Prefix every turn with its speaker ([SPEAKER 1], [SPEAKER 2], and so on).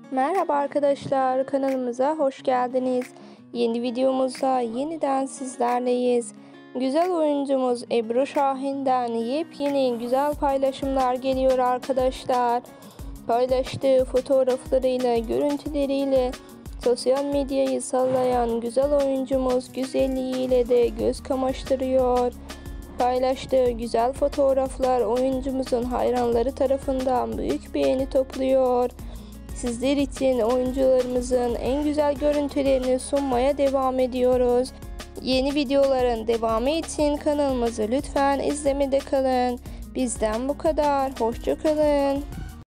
[SPEAKER 1] Merhaba arkadaşlar, kanalımıza hoş geldiniz. Yeni videomuzda yeniden sizlerleyiz. Güzel oyuncumuz Ebru Şahin'den yepyeni güzel paylaşımlar geliyor arkadaşlar. Paylaştığı fotoğraflarıyla, görüntüleriyle sosyal medyayı sallayan güzel oyuncumuz güzelliğiyle de göz kamaştırıyor. Paylaştığı güzel fotoğraflar oyuncumuzun hayranları tarafından büyük beğeni topluyor. Sizler için oyuncularımızın en güzel görüntülerini sunmaya devam ediyoruz. Yeni videoların devamı için kanalımızı lütfen izlemede kalın. Bizden bu kadar. Hoşça kalın.